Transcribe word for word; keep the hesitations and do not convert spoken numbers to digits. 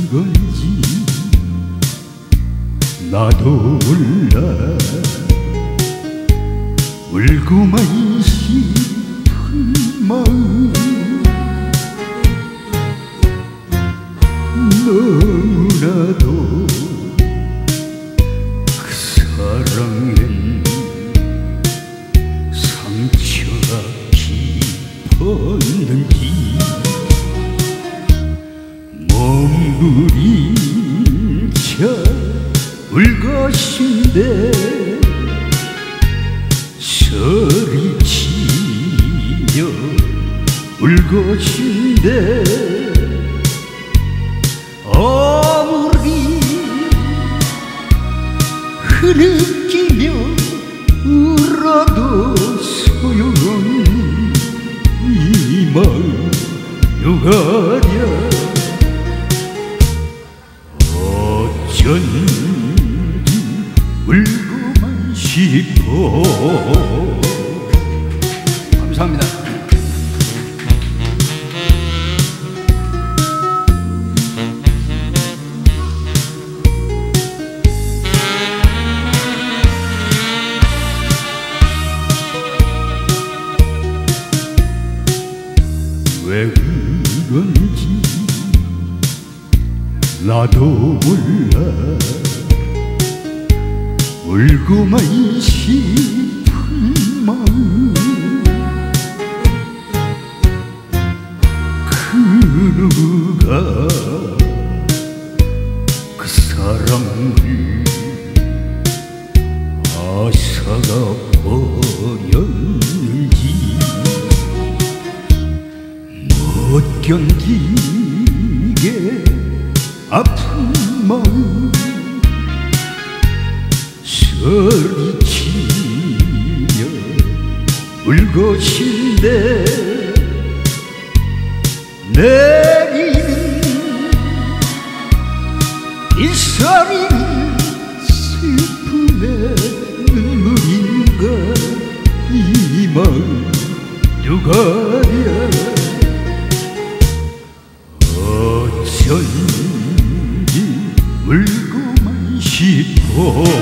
건지 나도 몰라. 울고만 싶은 마음 너무나도 그 사랑엔 상처가 깊었는지 몸부림쳐 울것인데 소리치며 울것인데 아무리 흐느끼며 울어도 소용없는 이 마음 누가랴. 어쩐지 울고만 싶어. 감사합니다. 왜 그런지 나도 몰라. 울고만 싶은 마음 그 누가 그 사랑을 앗아가 버렸는지 못 견디게 아픈 마음 소리치며 울것인데 내리는 빗소리는 슬픔의 눈물인가. 이 마음 누가랴. 어쩐지 울고만 싶어.